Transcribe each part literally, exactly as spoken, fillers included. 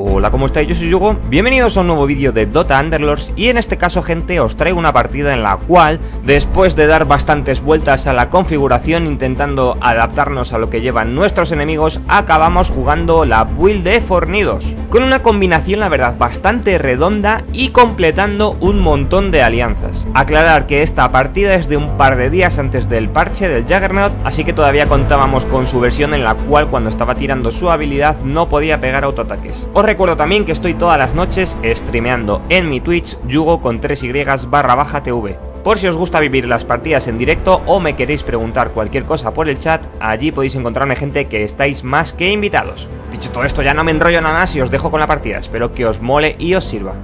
Hola, ¿cómo estáis? Yo soy Yugo, bienvenidos a un nuevo vídeo de Dota Underlords y en este caso, gente, os traigo una partida en la cual, después de dar bastantes vueltas a la configuración intentando adaptarnos a lo que llevan nuestros enemigos, acabamos jugando la build de Fornidos, con una combinación, la verdad, bastante redonda y completando un montón de alianzas. Aclarar que esta partida es de un par de días antes del parche del Juggernaut, así que todavía contábamos con su versión en la cual cuando estaba tirando su habilidad no podía pegar autoataques. Os recuerdo también que estoy todas las noches streameando en mi Twitch, Yugo con tres y barra baja tv. Por si os gusta vivir las partidas en directo o me queréis preguntar cualquier cosa por el chat, allí podéis encontrarme, gente, que estáis más que invitados. Dicho todo esto, ya no me enrollo nada más y os dejo con la partida. Espero que os mole y os sirva.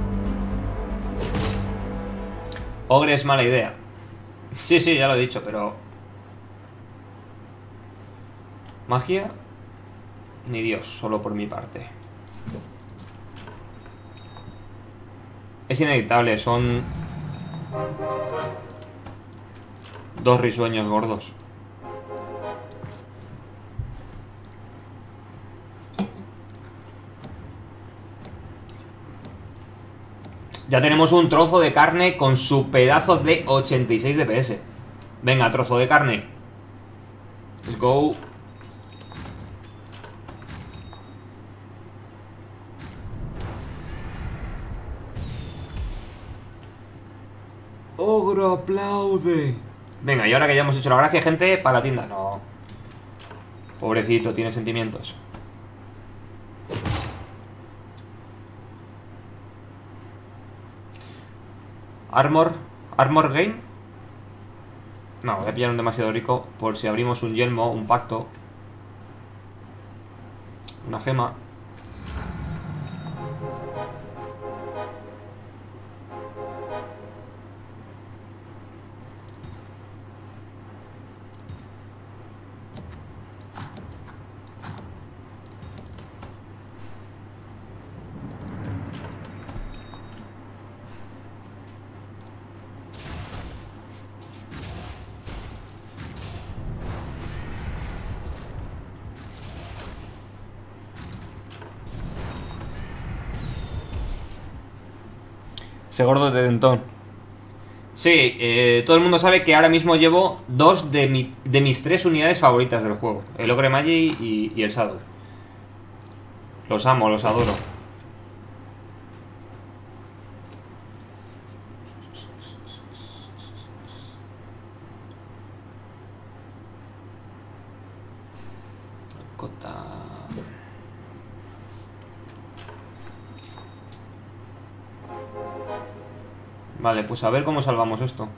Ogre es mala idea. Sí, sí, ya lo he dicho, pero... magia... ni Dios, solo por mi parte. Es inevitable, son... dos risueños gordos. Ya tenemos un trozo de carne con su pedazo de ochenta y seis D P S. Venga, trozo de carne. Let's go. Ogro aplaude. Venga, y ahora que ya hemos hecho la gracia, gente, para la tienda. No. Pobrecito, tiene sentimientos. Armor. Armor game. No, voy a pillar un demasiado rico por si abrimos un yelmo, un pacto. Una gema. Ese gordo de dentón. Sí, eh, todo el mundo sabe que ahora mismo llevo dos de, mi, de mis tres unidades favoritas del juego. El Ogre Magi y, y el Shadow. Los amo, los adoro. Cota. Vale, pues a ver cómo salvamos esto.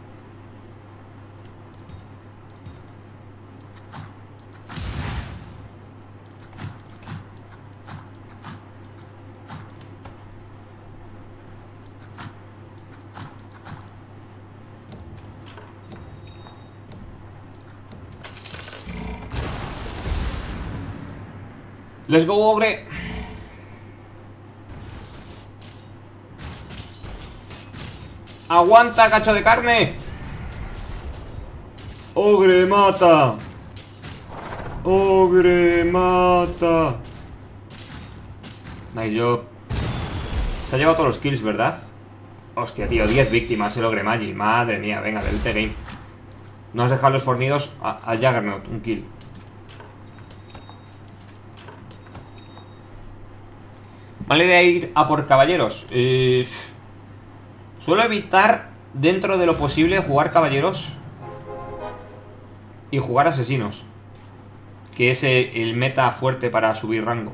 Let's go, Ogre. ¡Aguanta, cacho de carne! ¡Ogre mata! ¡Ogre mata! Nice job. Se ha llevado todos los kills, ¿verdad? Hostia, tío, diez víctimas el Ogre Magi. Madre mía, venga, del T-Game. No has dejado los fornidos al Juggernaut, un kill. Mala idea ir a por caballeros. Eh... Suelo evitar, dentro de lo posible, jugar caballeros y jugar asesinos, que es el meta fuerte para subir rango.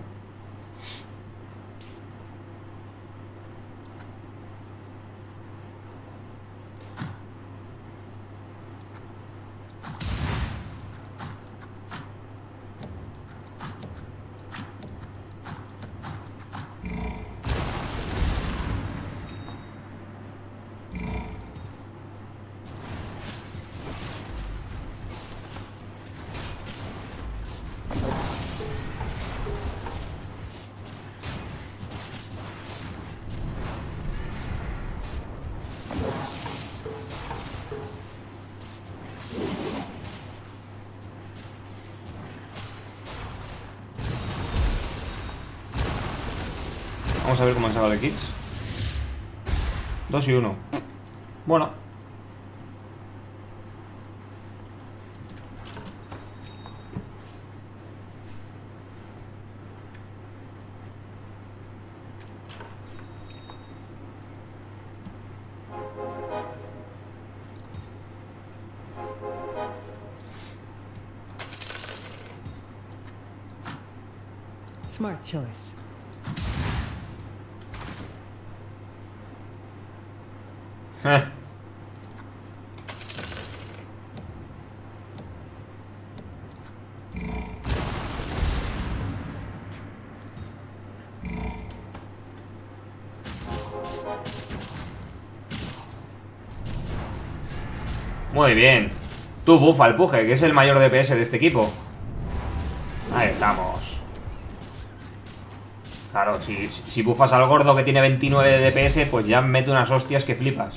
Vamos a ver cómo han sacado de kits. Dos y uno. Bueno. Smart choice. Eh. Muy bien. Tú bufa el Puje, que es el mayor D P S de este equipo. Ahí estamos. Claro, si, si bufas al gordo que tiene veintinueve de D P S, pues ya mete unas hostias que flipas.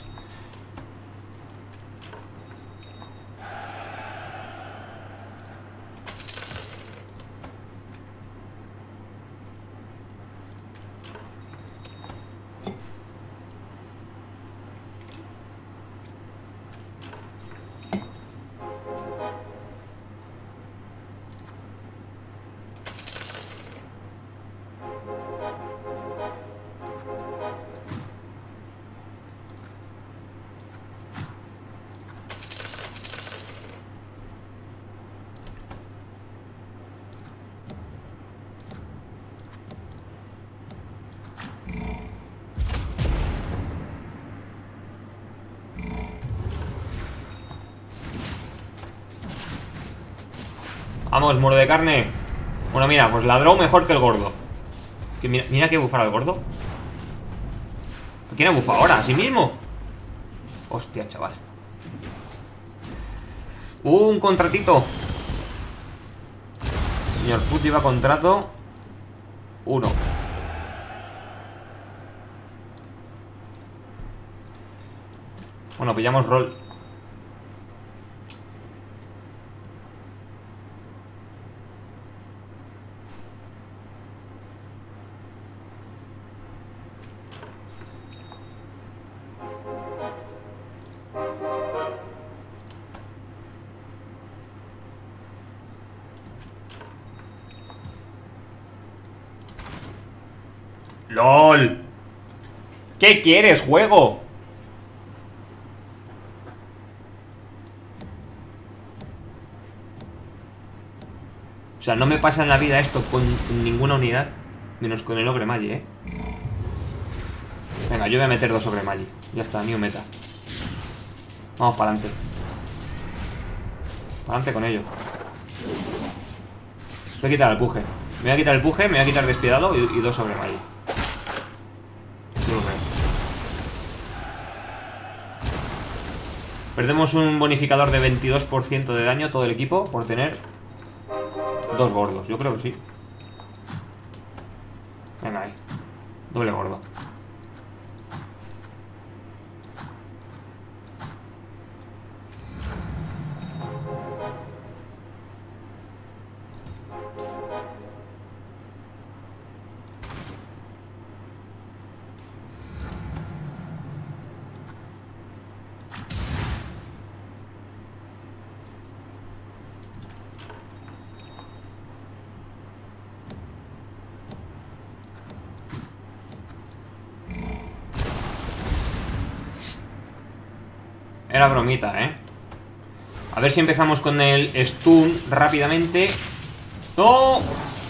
Vamos, muro de carne. Bueno, mira, pues ladró mejor que el gordo. Que mira, mira que bufar al gordo. ¿A quién ha bufado ahora? ¿A sí mismo? Hostia, chaval. Un contratito. Señor Put lleva contrato. Uno. Bueno, pillamos rol. ¡Lol! ¿Qué quieres, juego? O sea, no me pasa en la vida esto con ninguna unidad, menos con el ogre Magi, ¿eh? Venga, yo voy a meter dos ogre Magi. Ya está, new meta. Vamos para adelante. Para adelante con ello. Voy a quitar el Puje. Me voy a quitar el Puje, me voy a quitar despiadado y, y dos ogre Magi. Perdemos un bonificador de veintidós por ciento de daño todo el equipo por tener dos gordos. Yo creo que sí. Venga ahí. Doble gordo. Era bromita, ¿eh? A ver si empezamos con el stun rápidamente. ¡No!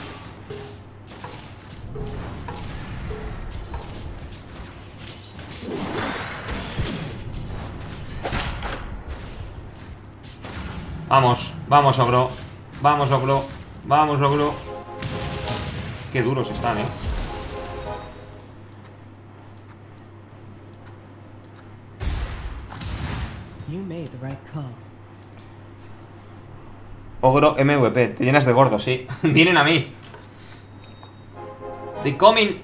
Vamos, vamos, ogro. Vamos, ogro. Vamos, ogro. Qué duros están, ¿eh? You made the right call. Ogro M V P, te llenas de gordo, sí. Vienen a mí. They coming.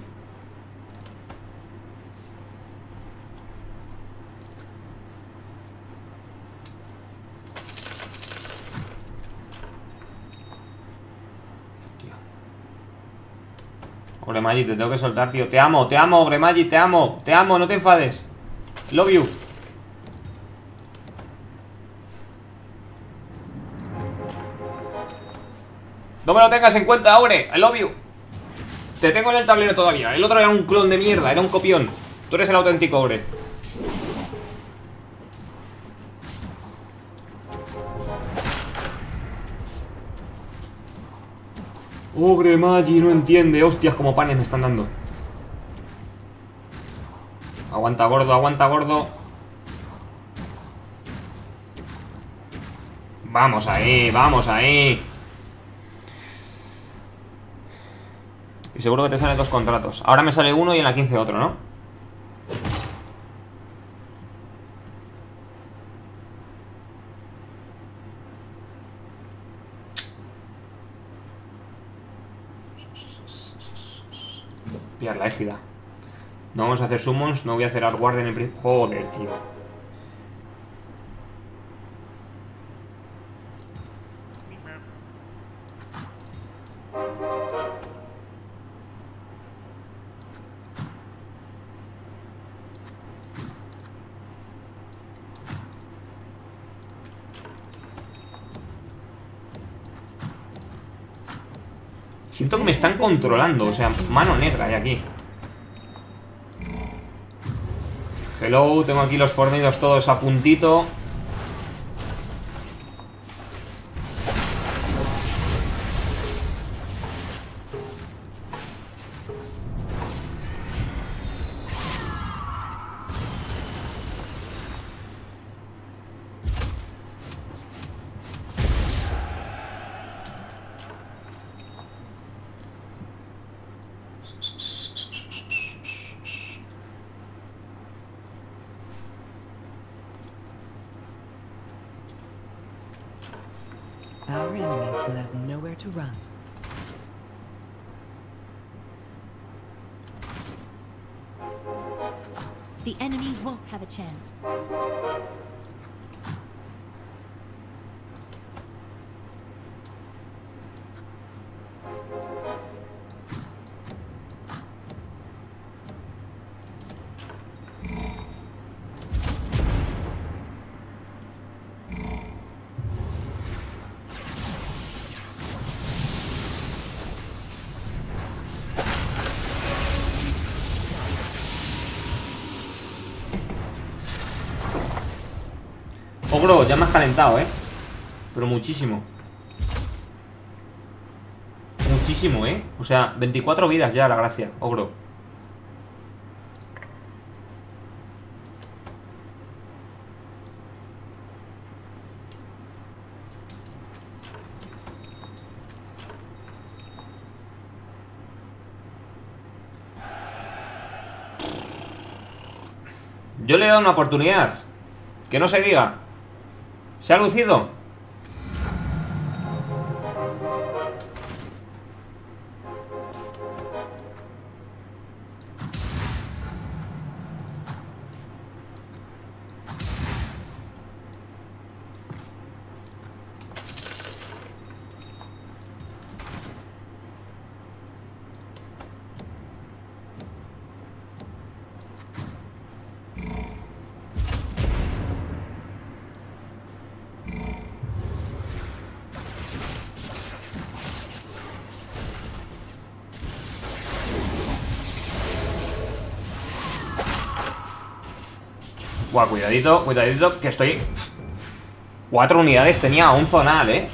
Ogre Gremagi, te tengo que soltar, tío. Te amo, te amo, Gremagi, te amo. Te amo, no te enfades. Love you. No me lo tengas en cuenta, Aure. I love you. Te tengo en el tablero todavía. El otro era un clon de mierda, era un copión. Tú eres el auténtico, Aure. Oh, Gremagi, no entiende. Hostias, como panes me están dando. Aguanta, gordo, aguanta, gordo. Vamos ahí, vamos ahí. Y seguro que te salen dos contratos. Ahora me sale uno y en la quince otro, ¿no? Pillar la égida. No vamos a hacer summons, no voy a hacer Art Warden en principio. Joder, tío. Siento que me están controlando, o sea, mano negra hay aquí. Hello, tengo aquí los fornidos todos a puntito. Our enemies will have nowhere to run. The enemy won't have a chance. Ogro, ya me has calentado, ¿eh? Pero muchísimo. Muchísimo, ¿eh? O sea, veinticuatro vidas ya, la gracia, Ogro. Yo le he dado una oportunidad. Que no se diga. ¿Se ha lucido? Buah, cuidadito, cuidadito, que estoy... Cuatro unidades tenía un zonal, ¿eh?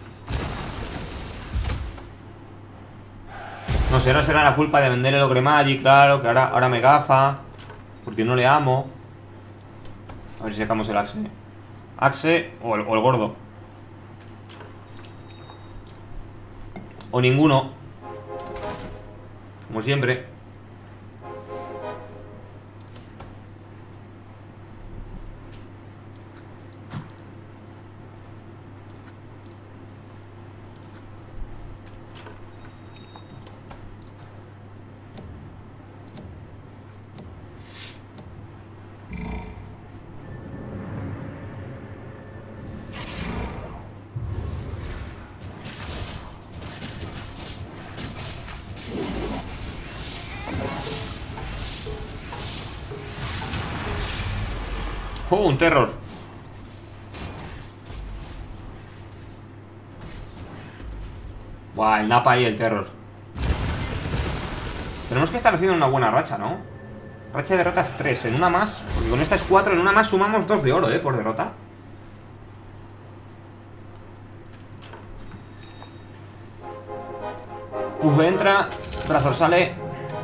No sé, ahora será la culpa de vender el Ogre Magi, claro, que ahora, ahora me gafa. Porque no le amo. A ver si sacamos el Axe. Axe o el, o el gordo. O ninguno. Como siempre. ¡Oh, un terror! Buah, el Napa y el terror. Tenemos que estar haciendo una buena racha, ¿no? Racha de derrotas tres, en una más. Porque con esta es cuatro, en una más sumamos dos de oro, ¿eh? Por derrota. Puf entra, Razor sale.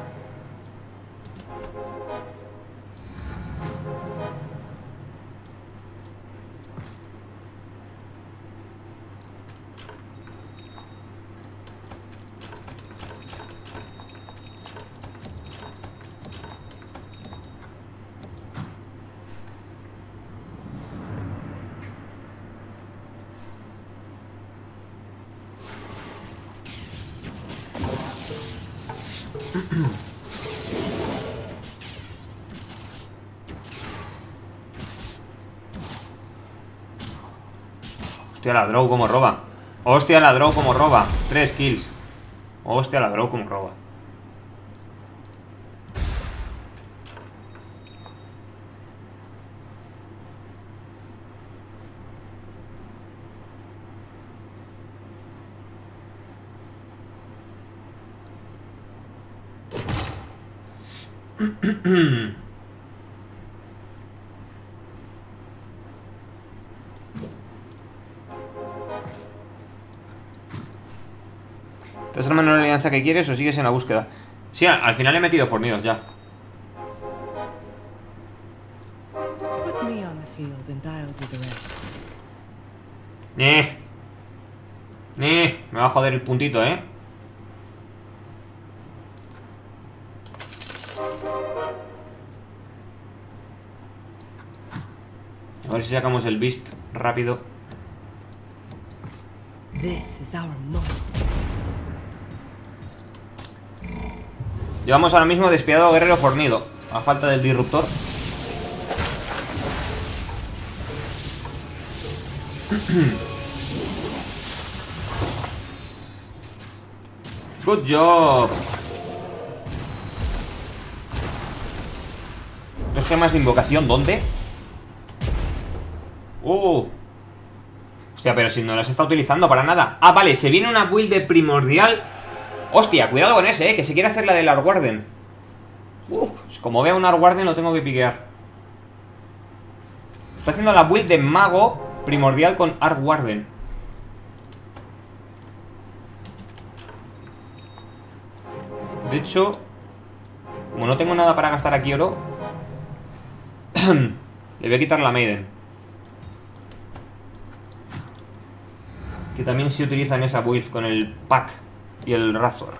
Hostia, la Drow como roba. Hostia, la Drow como roba. Tres kills. Hostia, la Drow como roba. ¿Te has armado la alianza que quieres o sigues en la búsqueda? Sí, al final he metido fornidos ya. Put me on the field and I'll do the rest. Ni. Ni. Me va a joder el puntito, ¿eh? A ver si sacamos el beast rápido. This is our moment. Llevamos ahora mismo despiadado guerrero fornido. A falta del disruptor. Good job. Dos gemas de invocación, ¿dónde? Uh. Hostia, pero si no las está utilizando para nada. Ah, vale, se viene una build de primordial. Hostia, cuidado con ese, eh, que se quiere hacer la del Arwarden. Uh, como vea un Arwarden lo tengo que piquear. Está haciendo la build de mago primordial con Arwarden. De hecho, como no tengo nada para gastar aquí oro, le voy a quitar la Maiden, que también se utiliza en esa build con el pack y el Razor.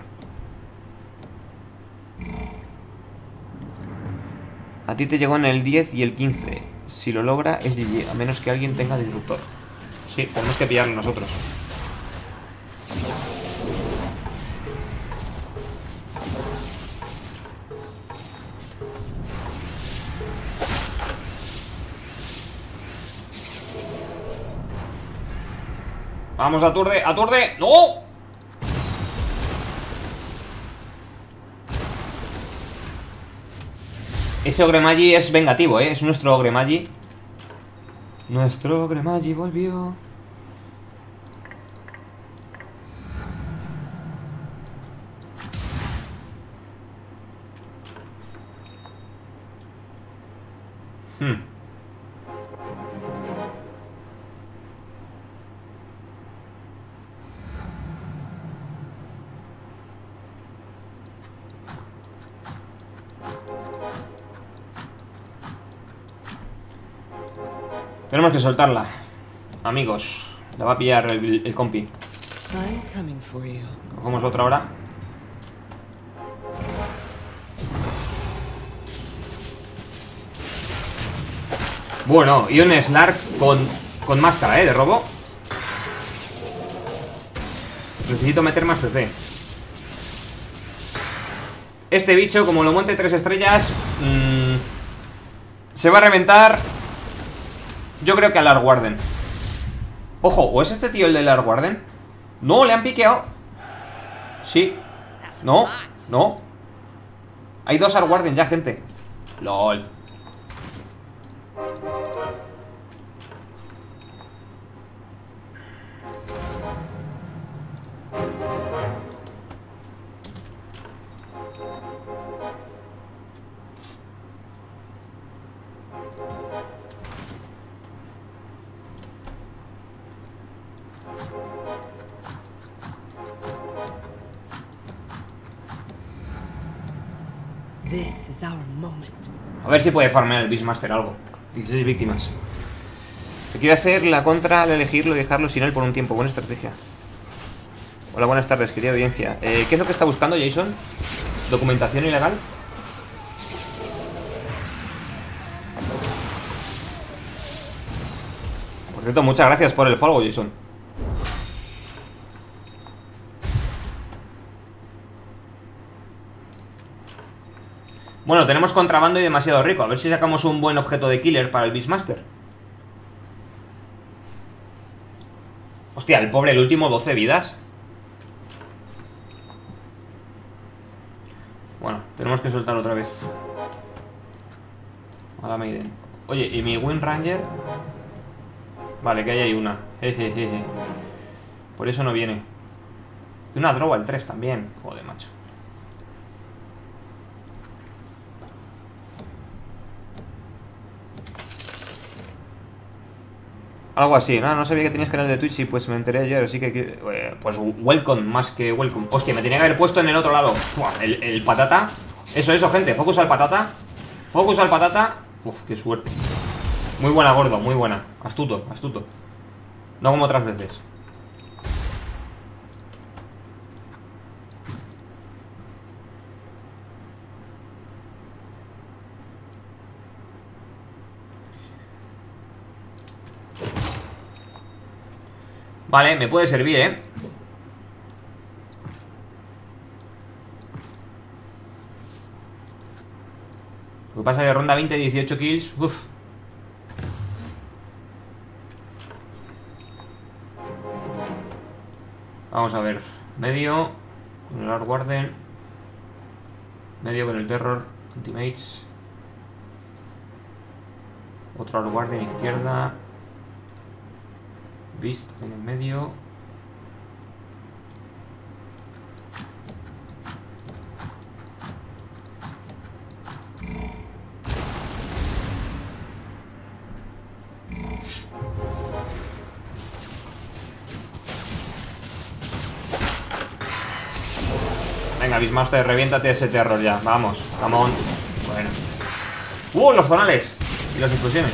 A ti te llegó en el diez y el quince. Si lo logra es G G, a menos que alguien tenga disruptor. Sí, tenemos que pillarlo nosotros. Vamos, aturde, aturde. ¡No! Ese Ogre Magi es vengativo, ¿eh? Es nuestro Ogre Magi. Nuestro Ogre Magi volvió. Hmm. Tenemos que soltarla, amigos. La va a pillar el, el compi. I'm coming for you. Cogemos otra ahora. Bueno, y un Slark con, con máscara, ¿eh? De robo. Necesito meter más C C. Este bicho, como lo monte tres estrellas, mmm, se va a reventar. Yo creo que al Arwarden. Ojo, ¿o es este tío el del Arwarden? No, le han piqueado. Sí. No, no. Hay dos Arwarden ya, gente. LOL. This is our moment. A ver si puede farmear el Beastmaster algo. dieciséis víctimas. Se quiere hacer la contra al elegirlo y dejarlo sin él por un tiempo. Buena estrategia. Hola, buenas tardes, querida audiencia. eh, ¿Qué es lo que está buscando Jason? ¿Documentación ilegal? Por cierto, muchas gracias por el follow, Jason. Bueno, tenemos contrabando y demasiado rico. A ver si sacamos un buen objeto de killer para el Beastmaster. Hostia, el pobre, el último doce vidas. Bueno, tenemos que soltar otra vez. A la Maiden. Oye, ¿y mi Wind Ranger? Vale, que ahí hay una. Jejeje. Por eso no viene. Y una Drow al tres también. Joder, macho. Algo así, no, no sabía que tenías canal de Twitch y pues me enteré ayer, así que... Eh, pues welcome, más que welcome. Hostia, me tenía que haber puesto en el otro lado. Uf, el, el patata. Eso, eso, gente, focus al patata. Focus al patata. Uf, qué suerte. Muy buena, gordo, muy buena. Astuto, astuto. No como otras veces. Vale, me puede servir, ¿eh? Lo que pasa es que ronda veinte, dieciocho kills. Uf. Vamos a ver. Medio con el Lord Warden. Medio con el Terror. Ultimates. Otro Lord Warden izquierda. Beast en el medio. Venga, Beastmaster, reviéntate ese terror ya. Vamos, camón. Bueno. ¡Uh! Los zonales y las explosiones.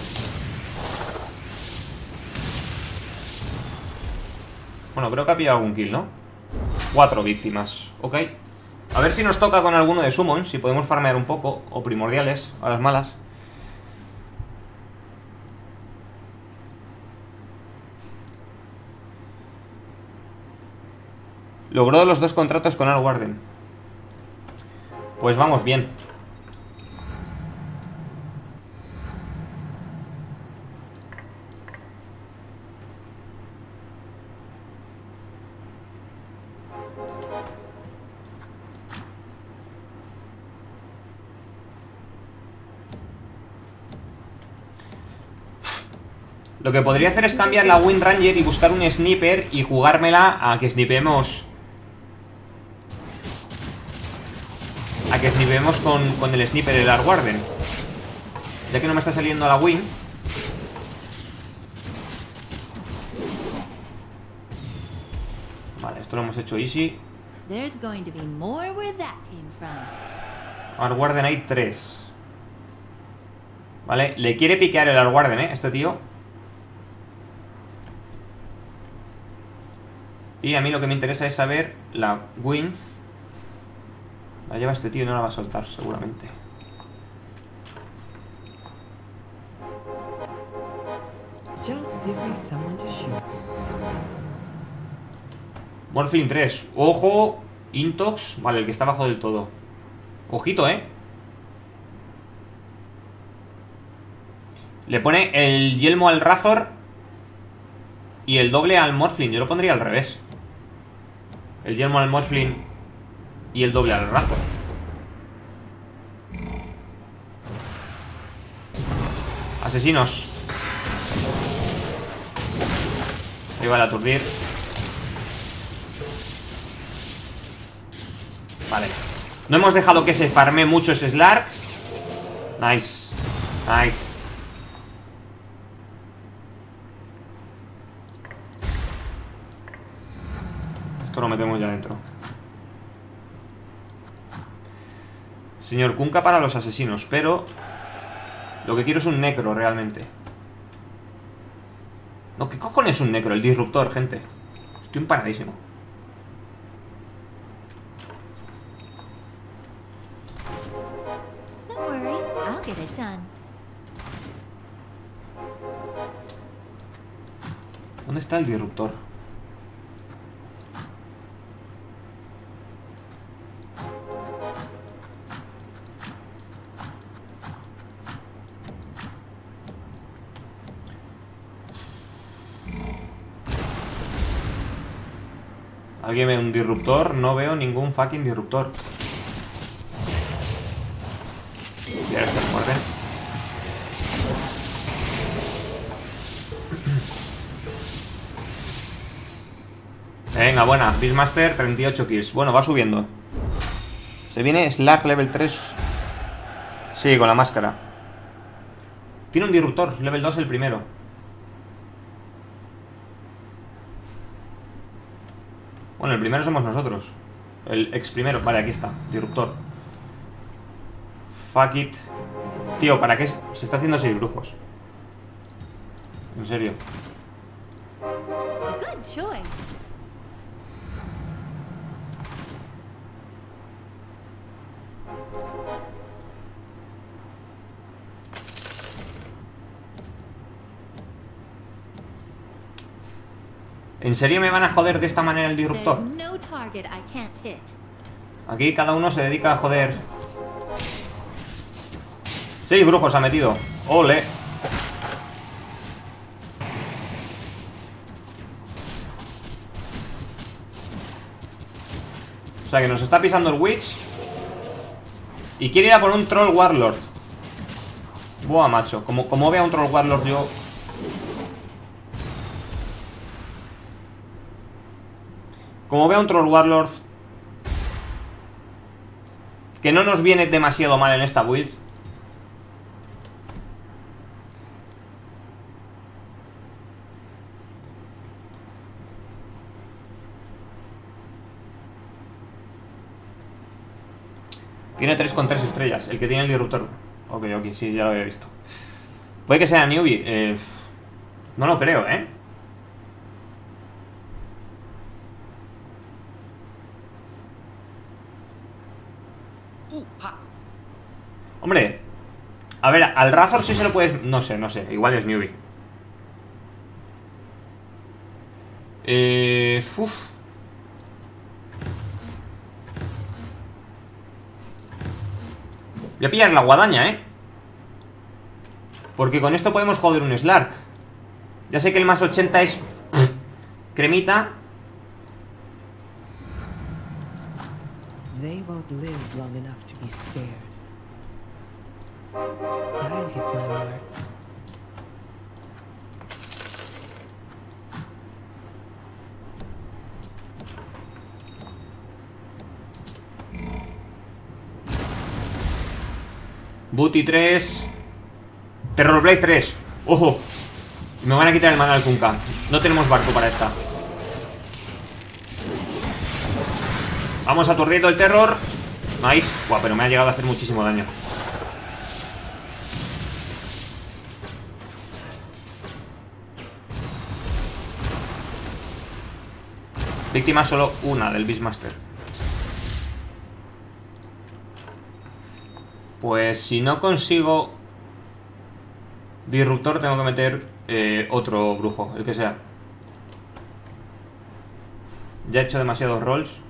Bueno, creo que ha pillado algún kill, ¿no? Cuatro víctimas, ok. A ver si nos toca con alguno de summons, si podemos farmear un poco, o primordiales, a las malas. Logró los dos contratos con Al Warden. Pues vamos bien. Lo que podría hacer es cambiar la Wind Ranger y buscar un sniper y jugármela a que snipemos. A que snipemos con, con el sniper el Lord Warden. Ya que no me está saliendo la Wind. Vale, esto lo hemos hecho easy. There's going to be more where that came from. Lord Warden hay tres. Vale, le quiere piquear el Lord Warden, eh, este tío. Y a mí lo que me interesa es saber la Wind. La lleva este tío y no la va a soltar, seguramente. Just give me someone to shoot. Morphling tres. Ojo. Intox. Vale, el que está abajo del todo. Ojito, eh. Le pone el yelmo al Razor y el doble al Morphling. Yo lo pondría al revés. El yelmo al Morphling y el doble al Razor. Asesinos. Ahí va el aturdir. Vale. No hemos dejado que se farme mucho ese Slark. Nice. Nice. Esto lo metemos ya dentro. Señor Kunkka para los asesinos, pero lo que quiero es un necro realmente. No, ¿qué cojones es un necro? El disruptor, gente. Estoy empanadísimo. Don't worry, I'll get it done. ¿Dónde está el disruptor? ¿Alguien ve un disruptor? No veo ningún fucking disruptor. Y ahora está muerte. Venga, buena. Beastmaster, treinta y ocho kills. Bueno, va subiendo. Se viene Slark level tres. Sí, con la máscara. Tiene un disruptor, level dos el primero. Bueno, el primero somos nosotros. El ex primero. Vale, aquí está. Disruptor. Fuck it. Tío, ¿para qué se está haciendo seis brujos? En serio. Good choice. ¿En serio me van a joder de esta manera el disruptor? There's no target I can't hit. Aquí cada uno se dedica a joder. Seis brujos ha metido. Ole. O sea que nos está pisando el Witch. Y quiere ir a por un Troll Warlord. Buah, macho. Como, como vea un Troll Warlord yo... Como vea un Troll Warlord que no nos viene demasiado mal en esta build. Tiene tres con tres estrellas. El que tiene el disruptor. Ok, ok, sí, ya lo había visto. Puede que sea newbie. eh, No lo creo, ¿eh? Hombre, a ver, al Razor sí se lo puedes... No sé, no sé, igual es newbie. Eh... Uf. Voy a pillar la guadaña, ¿eh? Porque con esto podemos joder un Slark. Ya sé que el más ochenta es... Pff, cremita. They won't live long enough to be scared. I'll hit my mark. Booty tres. Terrorblade tres. ¡Ojo! Me van a quitar el mana al Kunkka. No tenemos barco para esta. Vamos aturdiendo el terror. Nice. Buah, pero me ha llegado a hacer muchísimo daño. Víctima solo una del Beastmaster. Pues si no consigo disruptor, tengo que meter eh, otro brujo, el que sea. Ya he hecho demasiados rolls.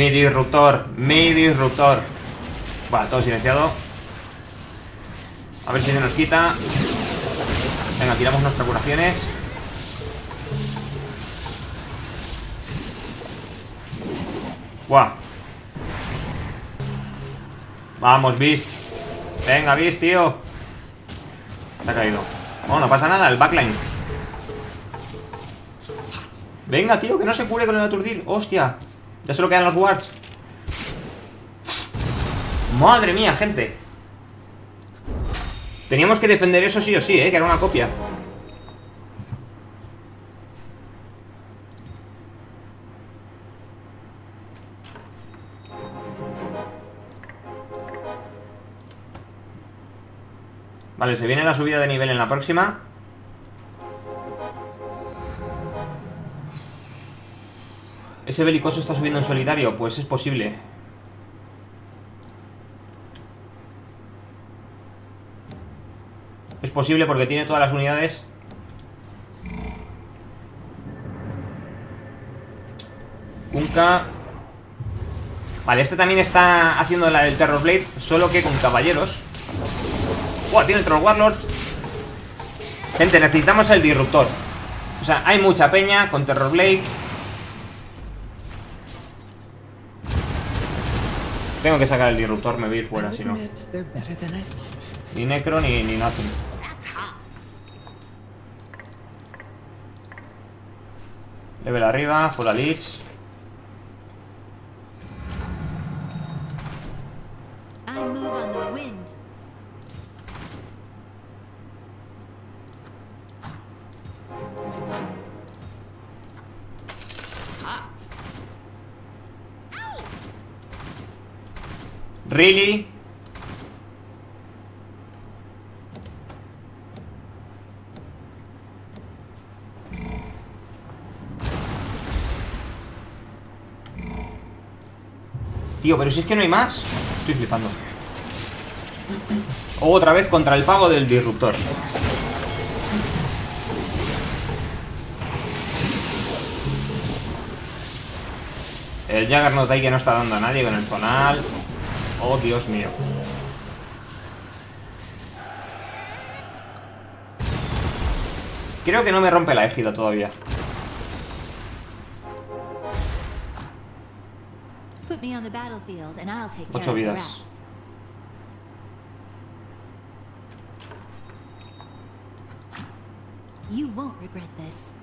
Mi disruptor, mi disruptor. Vale, todo silenciado. A ver si se nos quita. Venga, tiramos nuestras curaciones. Buah. Vamos, Beast. Venga, Beast, tío. Se ha caído. Oh, no pasa nada, el backline. Venga, tío, que no se cure con el aturdir. Hostia. Ya solo quedan los wards. Madre mía, gente. Teníamos que defender eso sí o sí, eh, que era una copia. Vale, se viene la subida de nivel en la próxima. ¿Ese belicoso está subiendo en solitario? Pues es posible. Es posible porque tiene todas las unidades. Kunkka. Vale, este también está haciendo la del Terror Blade, solo que con caballeros. ¡Wow! Tiene el Troll Warlord. Gente, necesitamos el disruptor. O sea, hay mucha peña con Terror Blade. Tengo que sacar el disruptor, me voy a ir fuera, si no. Ni necro ni, ni nothing. Level arriba, fuera Lich. I move on the wind. Really? Tío, pero si es que no hay más. Estoy flipando. Otra vez contra el pavo del disruptor. El Juggernaut ahí que no está dando a nadie con el zonal. Oh, Dios mío. Creo que no me rompe la égida todavía. Put me on the battlefield and I'll take care Ocho of the vidas. rest. You won't regret this.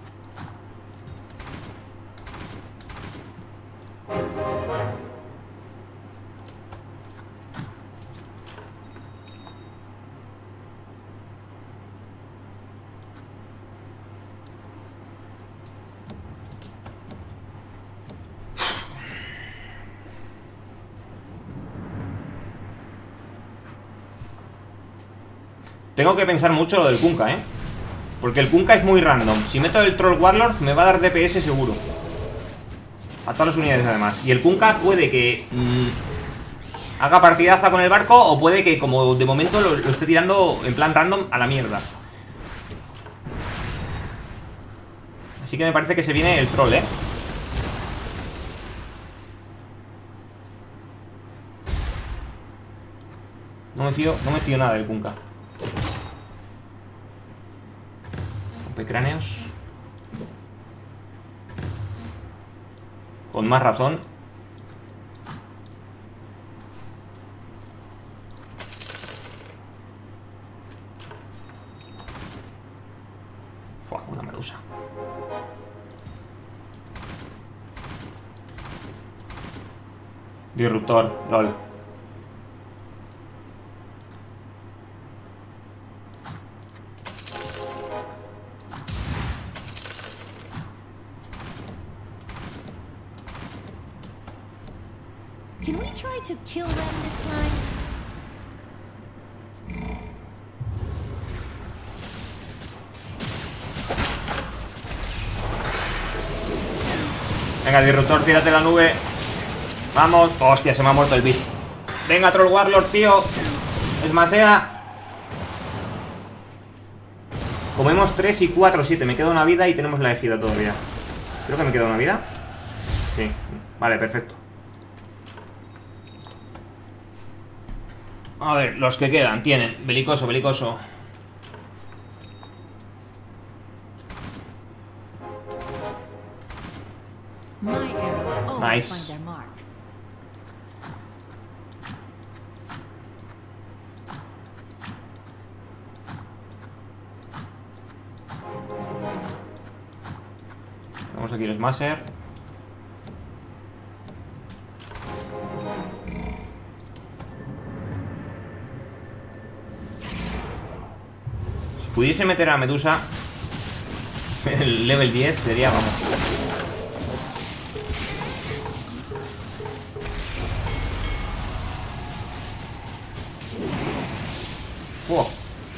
Tengo que pensar mucho lo del Kunkka, ¿eh? Porque el Kunkka es muy random. Si meto el Troll Warlord me va a dar D P S seguro. A todas las unidades además. Y el Kunkka puede que mmm, haga partidaza con el barco, o puede que como de momento lo, lo esté tirando en plan random a la mierda. Así que me parece que se viene el troll, ¿eh? No me fío, no me fío nada del Kunkka. Rompecráneos. Con más razón. Fua, una medusa. Disruptor, lol. Can we try to kill them this time? Venga, disruptor, tírate la nube. Vamos. Hostia, se me ha muerto el beast. Venga, Troll Warlord, tío. Esmasea. Comemos tres y cuatro, siete. Me queda una vida y tenemos la ejida todavía. Creo que me queda una vida. Sí, vale, perfecto. A ver, los que quedan tienen belicoso, belicoso. My arrows always Nice. find their mark. Vamos aquí el Smasher. Si pudiese meter a Medusa el level diez sería, vamos. Wow.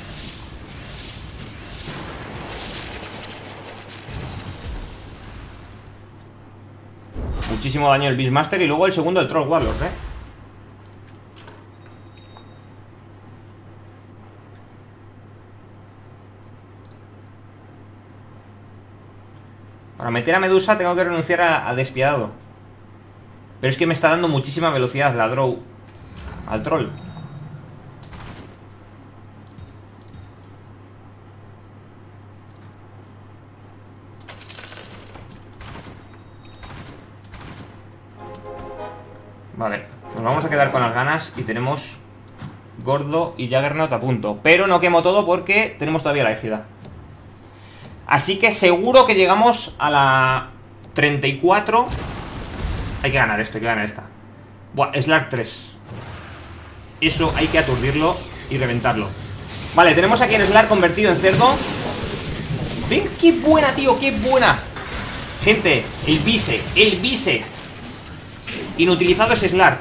Muchísimo daño el Beastmaster y luego el segundo el Troll Warlord, ¿eh? Para meter a Medusa tengo que renunciar a, a Despiadado. Pero es que me está dando muchísima velocidad la Drow al Troll. Vale, nos vamos a quedar con las ganas y tenemos Gordo y Juggernaut a punto. Pero no quemo todo porque tenemos todavía la égida. Así que seguro que llegamos a la treinta y cuatro. Hay que ganar esto, hay que ganar esta. Buah, Slark tres. Eso hay que aturdirlo y reventarlo. Vale, tenemos aquí el Slark convertido en cerdo. Ven, qué buena, tío, qué buena. Gente, el Vise, el Vise. Inutilizado es Slark.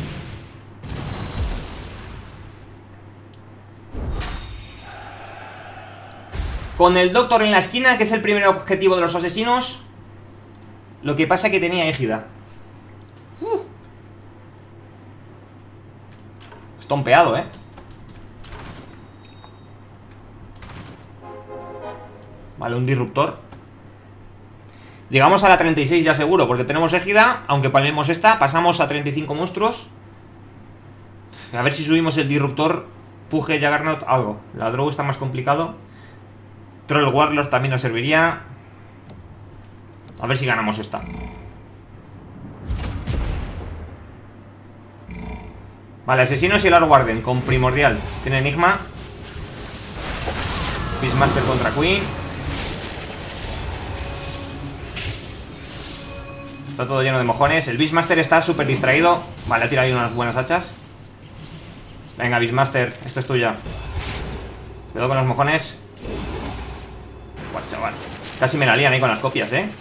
Con el Doctor en la esquina, que es el primer objetivo de los asesinos. Lo que pasa es que tenía égida. uh. Estompeado, eh. Vale, un disruptor. Llegamos a la treinta y seis ya seguro, porque tenemos égida. Aunque palmemos esta, pasamos a treinta y cinco monstruos. A ver si subimos el disruptor. Puje, Juggernaut, algo. La Drow está más complicado. Troll Warlord también nos serviría. A ver si ganamos esta. Vale, asesinos y el Lord Warden con primordial. Tiene enigma. Beastmaster contra Queen. Está todo lleno de mojones. El Beastmaster está súper distraído. Vale, ha tirado ahí unas buenas hachas. Venga, Beastmaster, esto es tuya. Cuidado con los mojones. Buah, chaval. Casi me la lían ahí con las copias, eh.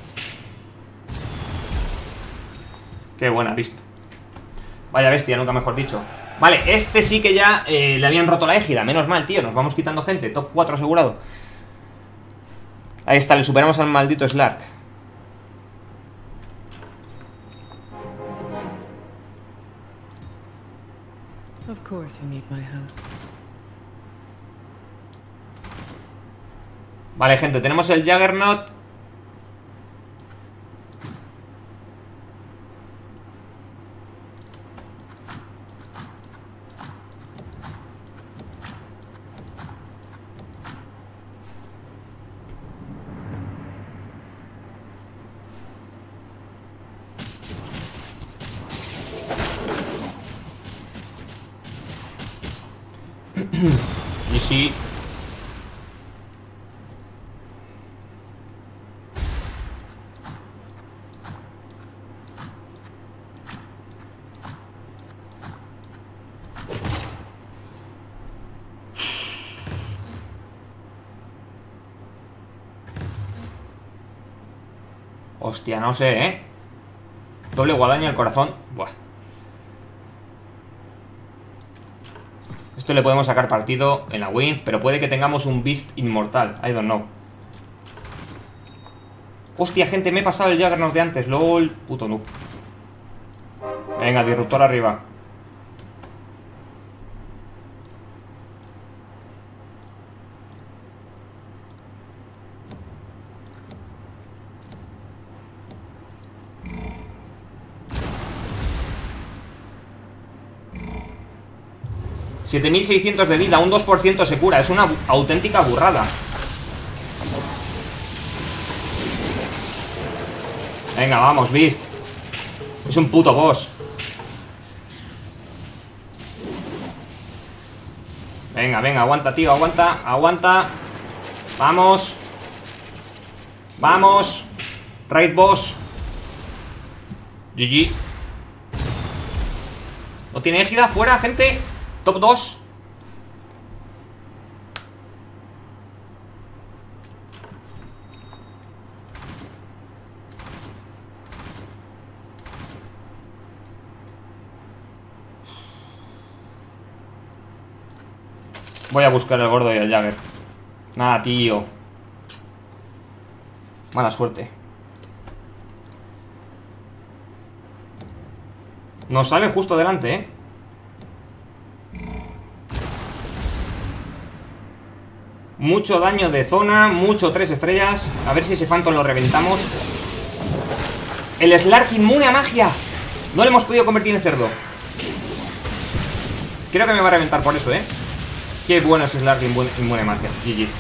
Qué buena, visto. Vaya bestia, nunca mejor dicho. Vale, este sí que ya eh, le habían roto la égida. Menos mal, tío, nos vamos quitando gente. Top cuatro asegurado. Ahí está, le superamos al maldito Slark. Of course you need my help. Vale, gente, tenemos el Juggernaut. Y sí. Hostia, no sé, ¿eh? Doble guadaña al corazón. Buah. Esto le podemos sacar partido en la Wind, pero puede que tengamos un Beast inmortal. I don't know. Hostia, gente, me he pasado el Juggernaut de antes. LOL, puto noob. Venga, disruptor arriba. siete mil seiscientos de vida, un dos por ciento se cura. Es una auténtica burrada. Venga, vamos, Beast. Es un puto boss. Venga, venga, aguanta, tío, aguanta, aguanta. Vamos. Vamos. Raid boss. G G. ¿No tiene égida? Fuera, gente. Top dos. Voy a buscar el gordo y el Jagger. Nada, tío. Mala suerte. Nos sale justo delante, ¿eh? Mucho daño de zona, mucho tres estrellas. A ver si ese Phantom lo reventamos. El Slark inmune a magia. No le hemos podido convertir en cerdo. Creo que me va a reventar por eso, ¿eh? Qué bueno es Slark inmune, inmune a magia. G G.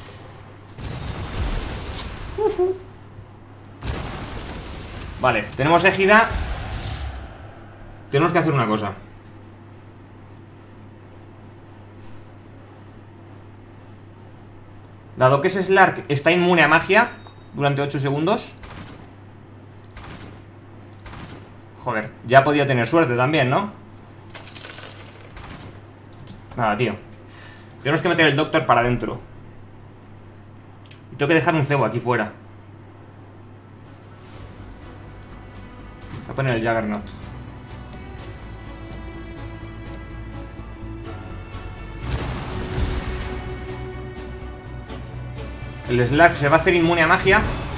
Vale, tenemos égida. Tenemos que hacer una cosa. Dado que ese Slark está inmune a magia durante ocho segundos. Joder, ya podía tener suerte también, ¿no? Nada, tío. Tenemos que meter el Doctor para adentro. Y tengo que dejar un cebo aquí fuera. Voy a poner el Juggernaut. El Slark se va a hacer inmune a magia.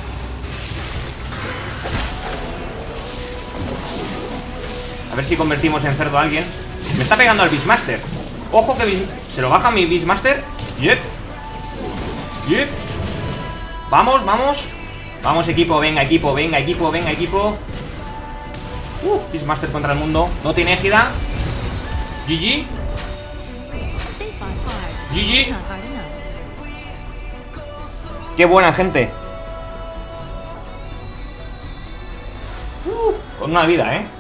A ver si convertimos en cerdo a alguien. Me está pegando al Beastmaster. Ojo que se lo baja mi Beastmaster. Yep. Yep. Vamos, vamos. Vamos, equipo, venga, equipo, venga, equipo, venga, equipo. Uh, Beastmaster contra el mundo. No tiene égida. G G. G G. Qué buena, gente. uh, Con una vida, eh.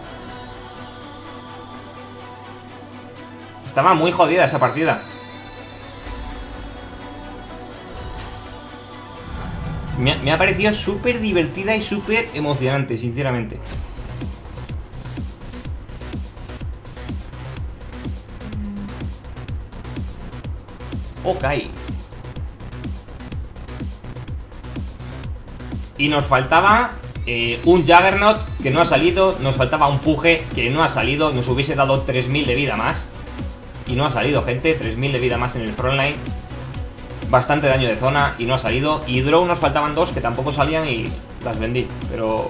Estaba muy jodida esa partida. Me, me ha parecido súper divertida y súper emocionante, sinceramente. Ok. Y nos faltaba eh, un Juggernaut que no ha salido. Nos faltaba un Puje que no ha salido. Nos hubiese dado tres mil de vida más. Y no ha salido, gente. tres mil de vida más en el frontline. Bastante daño de zona y no ha salido. Y Drow nos faltaban dos que tampoco salían y las vendí. Pero...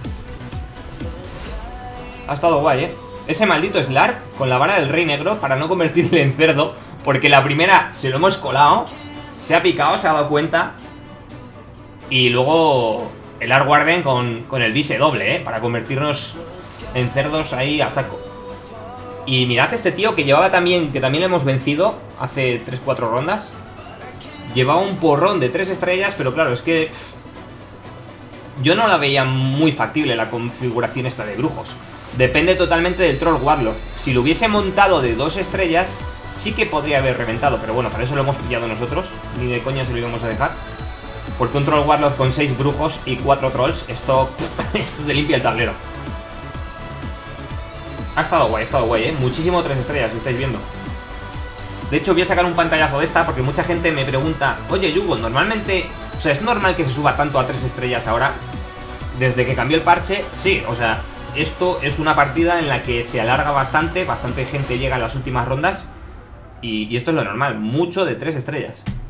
ha estado guay, ¿eh? Ese maldito Slark con la vara del Rey Negro para no convertirle en cerdo. Porque la primera se lo hemos colado. Se ha picado, se ha dado cuenta. Y luego el Arwarden con, con el Vise doble, ¿eh? Para convertirnos en cerdos ahí a saco. Y mirad este tío que llevaba también, que también le hemos vencido hace tres cuatro rondas. Llevaba un porrón de tres estrellas, pero claro, es que yo no la veía muy factible la configuración esta de brujos. Depende totalmente del Troll Warlock. Si lo hubiese montado de dos estrellas, sí que podría haber reventado, pero bueno, para eso lo hemos pillado nosotros. Ni de coña se lo íbamos a dejar. Porque un Troll Warlock con seis brujos y cuatro trolls, esto, esto te limpia el tablero. Ha estado guay, ha estado guay, ¿eh? Muchísimo tres estrellas, si estáis viendo. De hecho, voy a sacar un pantallazo de esta porque mucha gente me pregunta: oye, Yugo, normalmente... o sea, ¿es normal que se suba tanto a tres estrellas ahora? Desde que cambió el parche, sí, o sea, esto es una partida en la que se alarga bastante, bastante gente llega a las últimas rondas. Y, y esto es lo normal, mucho de tres estrellas.